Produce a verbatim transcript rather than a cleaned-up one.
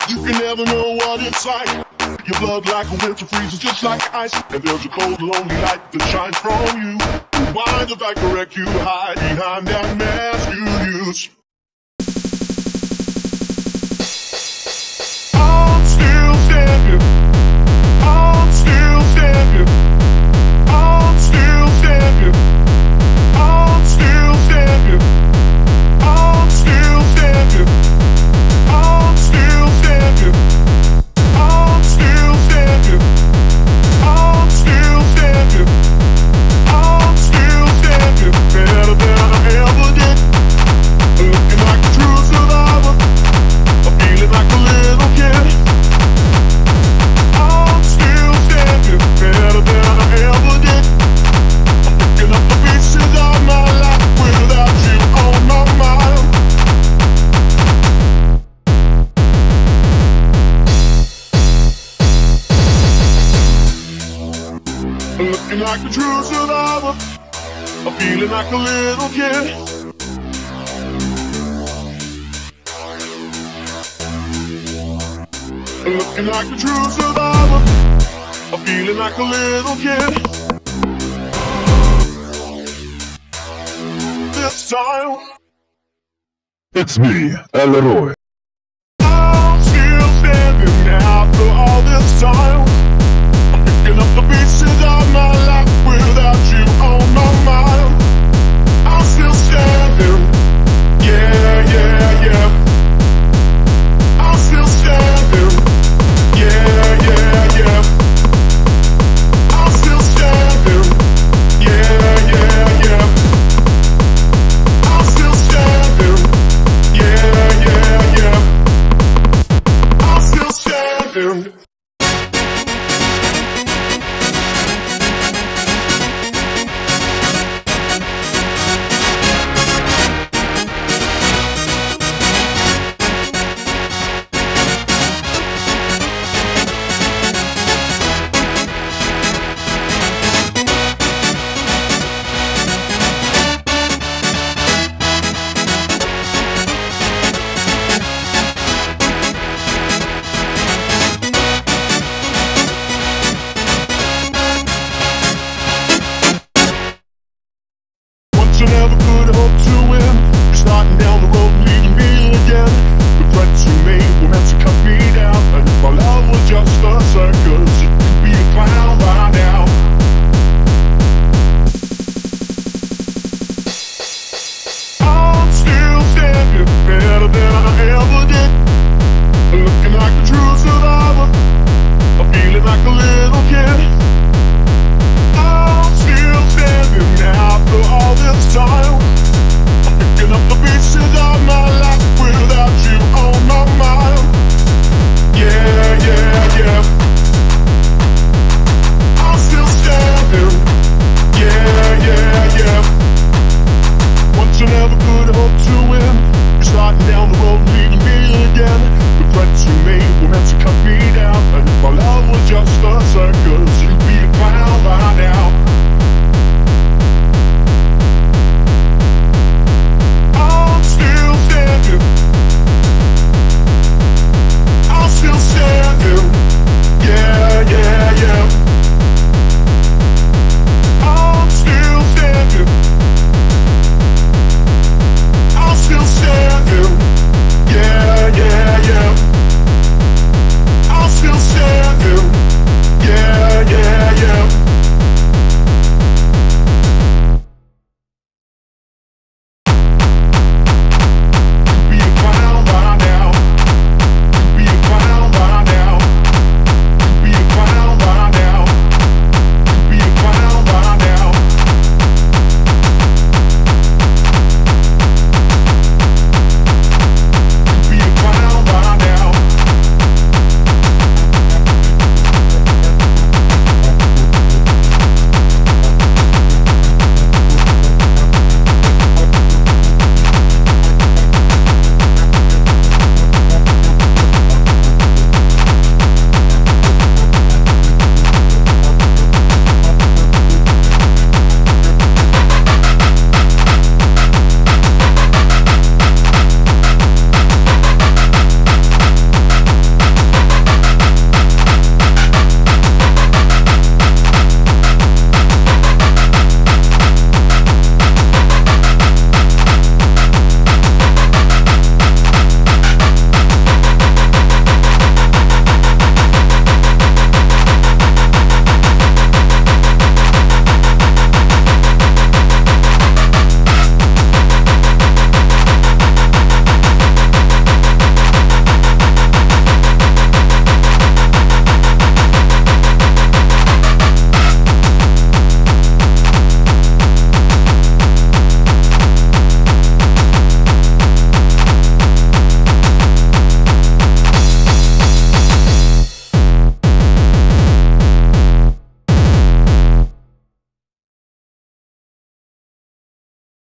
You can never know what it's like. Your blood like a winter freezes just like ice. And there's a cold, lonely light that shines from you. Why the back correct you hide behind that mask you use? I'm still standing. I'm still standing. I'm still standing. I'm still standing. I'm still standing. I'm still standing. I'm still standing. I'm still standing. I'm still standing. Better than I ever did. Looking like a true survivor. I'm feeling like a little kid. I'm still standing. Better than I ever did. I'm picking up the pieces of my life without you on my mind. Looking like a true survivor. I'm feeling like a little kid. Looking like a true survivor. I'm feeling like a little kid. This time It's me, Leroy. I'm still standing after all this time. I'm picking up the pieces of my life without you on my mind. I'm still standing. Yeah, yeah, yeah. I'm still standing. Yeah, yeah, yeah. I'm still standing. Yeah, yeah, yeah. I'm still standing. Yeah, yeah, yeah. I'm still standing. You never could hope to win. You're starting down the road leading me again. The threats you made were meant to cut me down. And if our love was just a circus, you could be a clown by now. I'm still standing better than I ever did. Looking like a true survivor. I'm feeling like a little kid. I'm still standing after all this time. I'm picking up the pieces of my life without you on my mind. Yeah, yeah, yeah. I'm still standing. Yeah, yeah, yeah. Once you never could hope to win. You're starting down the road leading me again. The threats you made were meant to cut me down. And if our love was just a circus,